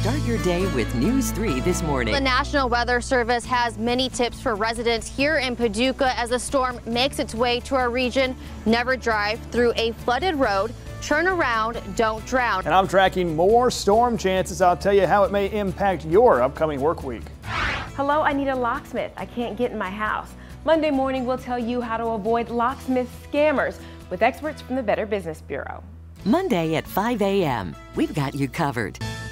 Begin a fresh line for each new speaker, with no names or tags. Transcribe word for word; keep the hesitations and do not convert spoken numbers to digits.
Start your day with News three this morning.
The National Weather Service has many tips for residents here in Paducah as the storm makes its way to our region. Never drive through a flooded road. Turn around, don't drown.
And I'm tracking more storm chances. I'll tell you how it may impact your upcoming work week.
Hello, I need a locksmith. I can't get in my house. Monday morning, we'll tell you how to avoid locksmith scammers with experts from the Better Business Bureau.
Monday at five A M We've got you covered.